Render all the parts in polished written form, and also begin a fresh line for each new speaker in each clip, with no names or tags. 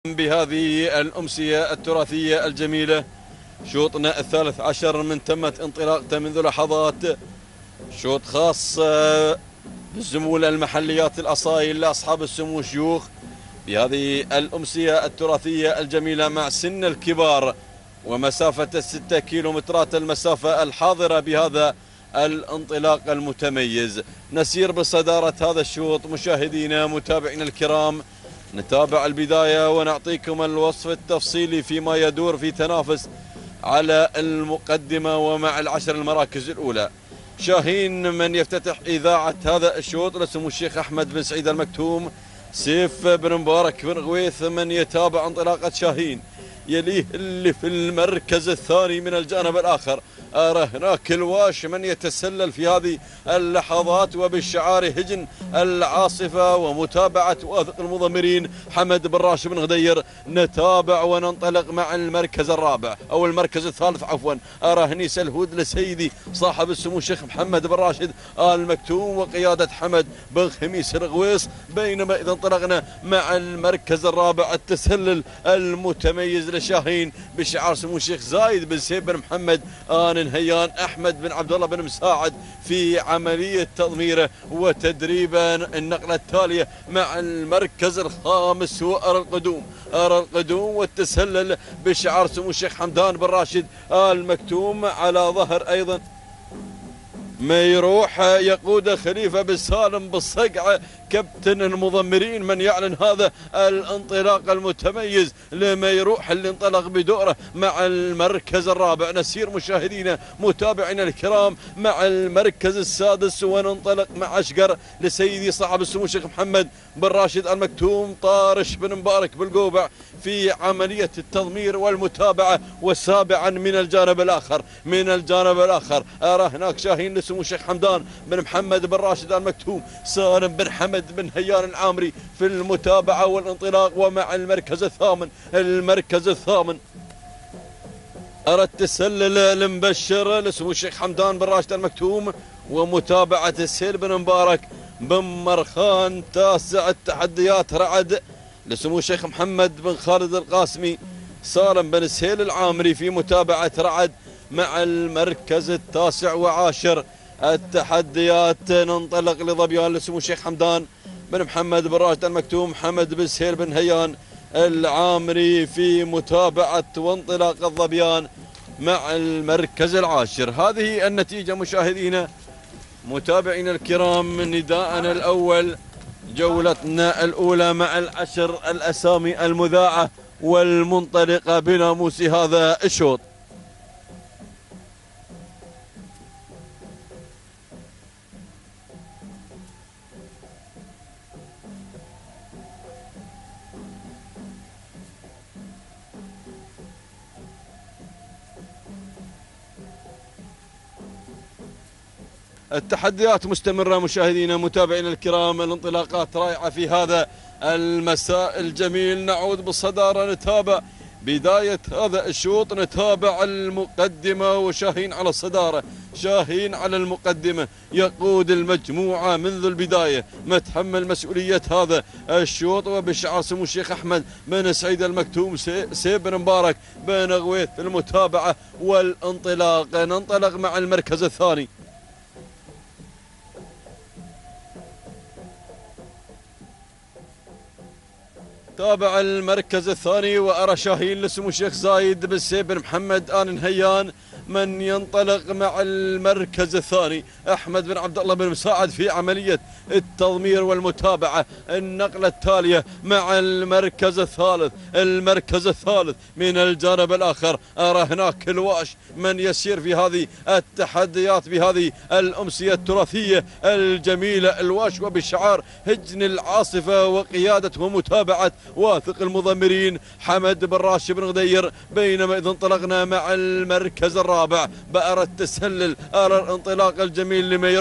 بهذه الأمسية التراثية الجميلة، شوطنا الثالث عشر من تمت انطلاقته منذ لحظات. شوط خاص بالزمول المحليات الأصايل لأصحاب السمو الشيوخ بهذه الأمسية التراثية الجميلة مع سن الكبار ومسافة 6 كيلومترات المسافة الحاضرة بهذا الانطلاق المتميز. نسير بصدارة هذا الشوط مشاهدينا متابعينا الكرام، نتابع البداية ونعطيكم الوصف التفصيلي فيما يدور في تنافس على المقدمة ومع العشر المراكز الأولى. شاهين من يفتتح إذاعة هذا الشوط لسمو الشيخ أحمد بن سعيد المكتوم، سيف بن مبارك بن غويث من يتابع انطلاقة شاهين، يليه اللي في المركز الثاني من الجانب الآخر أرى هناك الواش من يتسلل في هذه اللحظات وبالشعار هجن العاصفة ومتابعة واثق المضمرين حمد بن راشد بن غدير. نتابع وننطلق مع المركز الرابع أو المركز الثالث عفوا، أرى هنيس الهود لسيدي صاحب السمو الشيخ محمد بن راشد آل مكتوم وقيادة حمد بن خميس الغويص. بينما إذا انطلقنا مع المركز الرابع التسلل المتميز لشاهين بشعار سمو الشيخ زايد بن سيف بن محمد آل نهيان أحمد بن عبد الله بن مساعد في عملية تضميره وتدريبا النقلة التالية مع المركز الخامس وأرى القدوم والتسلل بشعار سمو الشيخ حمدان بن راشد آل مكتوم. على ظهر أيضا ما يروح يقود خليفة بن سالم بالصقعة كابتن المضمرين من يعلن هذا الانطلاق المتميز لما يروح اللي انطلق بدوره مع المركز الرابع. نسير مشاهدينا متابعينا الكرام مع المركز السادس وننطلق مع أشقر لسيدي صاحب السمو الشيخ محمد بن راشد المكتوم طارش بن مبارك بالقوبع في عملية التضمير والمتابعة. وسابعا من الجانب الآخر أرى هناك شاهين لسمو الشيخ حمدان بن محمد بن راشد المكتوم سالم بن حمد بن هيان العامري في المتابعة والانطلاق. ومع المركز الثامن أرى التسلل المبشر لسمو الشيخ حمدان بن راشد المكتوم ومتابعة السيل بن مبارك بن مرخان. تاسع التحديات رعد لسمو الشيخ محمد بن خالد القاسمي سالم بن سهيل العامري في متابعة رعد مع المركز التاسع وعاشر التحديات. ننطلق لظبيان لسمو الشيخ حمدان بن محمد بن راشد المكتوم حمد بن سهيل بن هيان العامري في متابعة وانطلاق الظبيان مع المركز العاشر. هذه النتيجة مشاهدينا متابعينا الكرام من نداءنا الأول جولتنا الأولى مع العشر الأسامي المذاعة والمنطلقة بناموس هذا الشوط. التحديات مستمرة مشاهدينا متابعينا الكرام، الانطلاقات رائعة في هذا المساء الجميل. نعود بالصدارة نتابع بداية هذا الشوط، نتابع المقدمة وشاهين على الصدارة، شاهين على المقدمة يقود المجموعة منذ البداية، متحمل مسؤولية هذا الشوط وبشعار سمو الشيخ أحمد بن سعيد المكتوم سيف بن مبارك بن غويث في المتابعة والانطلاق. ننطلق مع المركز الثاني. تابع المركز الثاني وأرى شاهين لسمو الشيخ زايد بن سيف بن محمد آل نهيان من ينطلق مع المركز الثاني. أحمد بن عبد الله بن مساعد في عملية التضمير والمتابعة النقلة التالية مع المركز الثالث من الجانب الآخر. أرى هناك الواش من يسير في هذه التحديات بهذه الأمسية التراثية الجميلة، الواش وبشعار هجن العاصفة وقيادة ومتابعة واثق المضمرين حمد بن راشد بن غدير. بينما إذا انطلقنا مع المركز الرابع بأرى التسلل، أرى الانطلاق الجميل لما يروح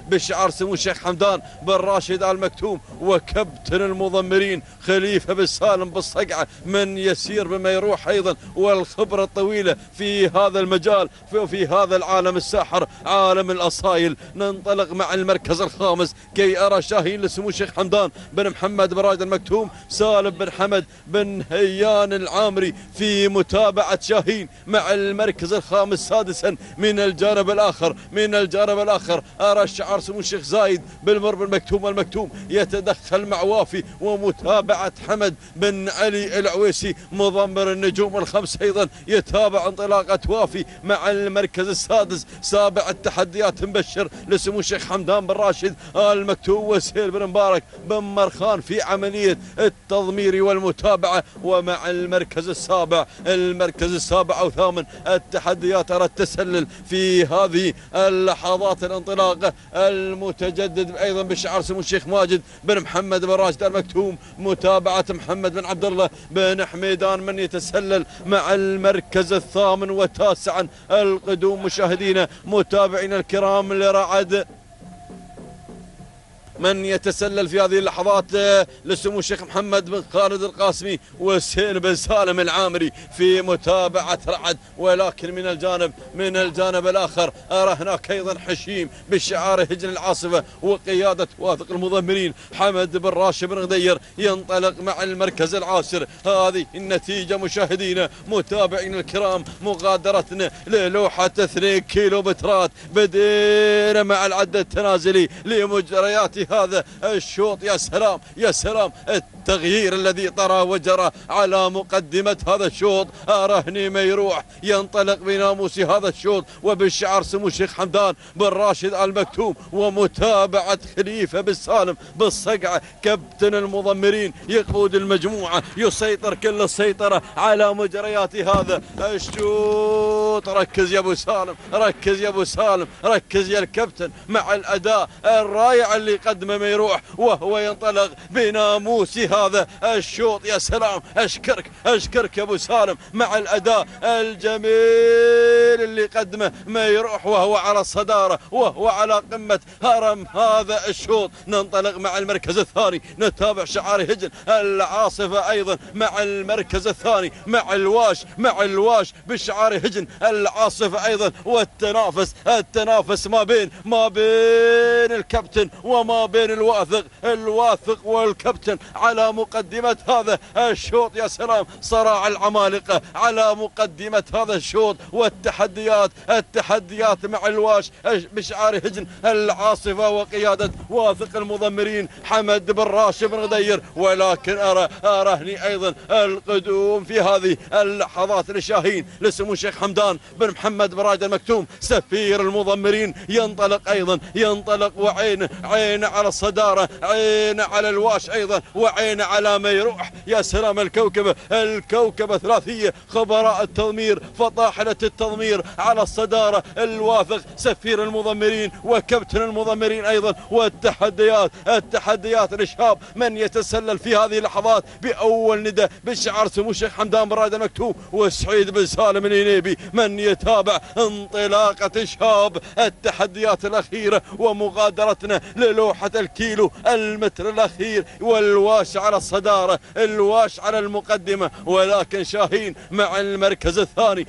بشعار سمو الشيخ حمدان بن راشد آل مكتوم وكابتن المضمرين خليفة بن سالم بالصقعة، من يسير بما يروح أيضا والخبرة الطويلة في هذا المجال في هذا العالم الساحر عالم الأصايل. ننطلق مع المركز الخامس كي أرى شاهين لسمو الشيخ حمدان بن محمد بن راشد المكتوم سالم بن حمد بن هيان العامري في متابعة شاهين مع المركز الخامس سادسا من الجانب الآخر أرى الشعار سمو الشيخ زايد بالمر بن مكتوم المكتوم يتدخل مع وافي ومتابعة حمد بن علي العويسي مضمر النجوم الخمس أيضا يتابع انطلاقة وافي مع المركز السادس. سابع التحديات مبشر لسمو الشيخ حمدان بن راشد آل مكتوم وسهيل بن مبارك بن مرخان في عملية التضمير والمتابعة. ومع المركز السابع أو ثامن التحديات أرى التسلل في هذه اللحظات الانطلاقة المتجدد أيضا بشعار سمو الشيخ ماجد بن محمد بن راشد المكتوم متابعة محمد بن عبد الله بن حميدان من يتسلل مع المركز الثامن وتاسعا القدوم. مشاهدينا متابعينا الكرام لرعد من يتسلل في هذه اللحظات لسمو الشيخ محمد بن خالد القاسمي وسهيل بن سالم العامري في متابعة رعد. ولكن من الجانب الآخر أرى هناك أيضا حشيم بالشعار هجن العاصفة وقيادة واثق المضمرين حمد بن راشد بن غدير ينطلق مع المركز العاشر. هذه النتيجة مشاهدينا متابعينا الكرام مغادرتنا للوحة 2 كيلومترات. بدينا مع العد التنازلي لمجريات هذا الشوط. يا سلام التغيير الذي طرى وجرى على مقدمة هذا الشوط. أرهني ما يروح ينطلق بناموس هذا الشوط وبالشعار سمو الشيخ حمدان بن راشد آل مكتوم ومتابعة خليفة بن سالم بالصقعة كابتن المضمرين يقود المجموعة يسيطر كل السيطرة على مجريات هذا الشوط. ركز يا ابو سالم ركز يا الكابتن مع الأداء الرائع اللي قدمه ما يروح وهو ينطلق بناموس هذا الشوط. يا سلام أشكرك يا أبو سالم مع الأداء الجميل اللي قدمه ما يروح وهو على الصدارة وهو على قمة هرم هذا الشوط. ننطلق مع المركز الثاني نتابع شعار هجن العاصفة أيضا مع المركز الثاني مع الواش بشعار هجن العاصفة أيضا. والتنافس ما بين الكابتن وما بين الواثق والكابتن على مقدمة هذا الشوط. يا سلام صراع العمالقة على مقدمة هذا الشوط. والتحديات مع الواش بشعار هجن العاصفة وقيادة واثق المضمرين حمد بن راشد بن غدير. ولكن أرهني أيضا القدوم في هذه اللحظات لشاهين لسمو الشيخ حمدان بن محمد بن راشد المكتوم سفير المضمرين ينطلق وعين على الصدارة عين على الواش أيضا وعين على ما يروح. يا سلام الكوكبة ثلاثية خبراء التضمير فطاحلة التضمير على الصدارة الواثق سفير المضمرين وكابتن المضمرين أيضا. والتحديات الإشهاب من يتسلل في هذه اللحظات بأول ندى بالشعار سمو الشيخ حمدان بن راشد المكتوم وسعيد بن سالم العنيبي من يتابع انطلاقة إشهاب التحديات الأخيرة ومغادرتنا للوحة الكيلو المتر الأخير. والواش على الصدارة الواش على المقدمة ولكن شاهين مع المركز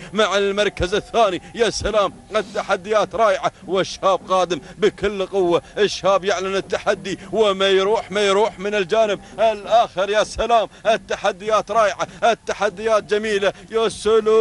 الثاني. يا سلام التحديات رائعة والشهاب قادم بكل قوة. الشهاب يعلن التحدي وما يروح من الجانب الآخر. يا سلام التحديات رائعة التحديات جميلة. يا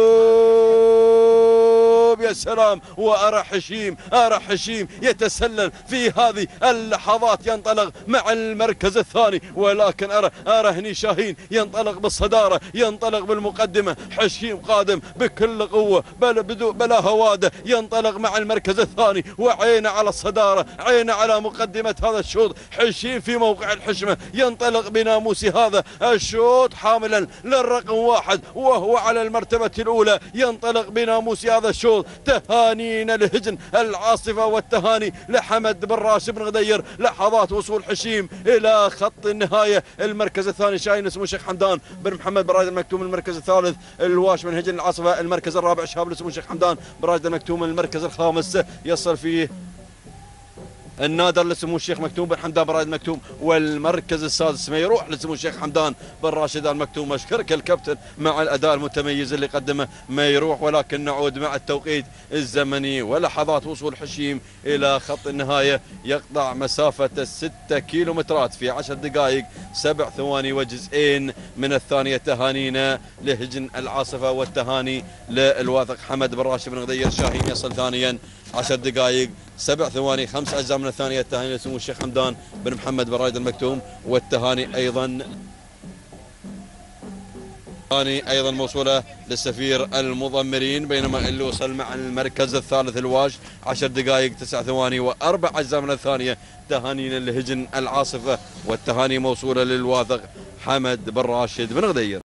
سلام وأرى حشيم يتسلل في هذه اللحظات ينطلق مع المركز الثاني. ولكن أرى هني شاهين ينطلق بالصدارة ينطلق بالمقدمة. حشيم قادم بكل قوة بلا هوادة ينطلق مع المركز الثاني وعين على الصدارة عين على مقدمة هذا الشوط. حشيم في موقع الحشمة ينطلق بناموس هذا الشوط حاملا للرقم 1 وهو على المرتبة الأولى ينطلق بناموس هذا الشوط. تهانينا لهجن العاصفة والتهاني لحمد بن راشد بن غدير. لحظات وصول حشيم إلى خط النهاية. المركز الثاني شاهين اسمه الشيخ حمدان بن محمد بن راشد المكتوم. المركز الثالث الواش من هجن العاصفة. المركز الرابع شهاب اسمه الشيخ حمدان بن راشد المكتوم. المركز الخامس يصل فيه النادر لسمو الشيخ مكتوم بن حمدان بن راشد المكتوم، والمركز السادس ما يروح لسمو الشيخ حمدان بن راشد المكتوم. اشكرك الكابتن مع الاداء المتميز اللي قدمه ما يروح، ولكن نعود مع التوقيت الزمني ولحظات وصول حشيم الى خط النهايه، يقطع مسافه 6 كيلومترات في 10 دقائق 7 ثواني وجزئين من الثانيه. تهانينا لهجن العاصفه والتهاني للواثق حمد بن راشد بن غدير شاهين يصل ثانيا 10 دقائق 7 ثواني 5 اجزاء من الثانيه. التهاني لسمو الشيخ حمدان بن محمد بن راشد المكتوم، والتهاني ايضا موصوله للسفير المضمرين، بينما اللي وصل مع المركز الثالث الواج 10 دقائق 9 ثواني و4 اجزاء من الثانيه. تهانينا لهجن العاصفه، والتهاني موصوله للواثق حمد بن راشد بن غدير.